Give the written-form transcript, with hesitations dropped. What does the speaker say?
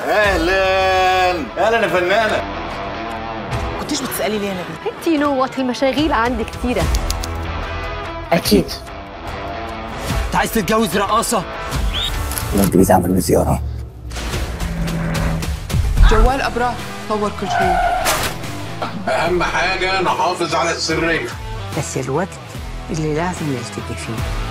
اهلا اهلا يا فنانه. كنتيش بتسالي ليه انا بيه؟ انتي نوت المشاغيل عندي كتيره. اكيد. انت عايز تتجوز رقاصه؟ ولا انت عايز اعمل زياره؟ جوال ابرار صور كل شيء. اهم حاجه نحافظ على السريه، بس الوقت اللي لازم نلتقي فيه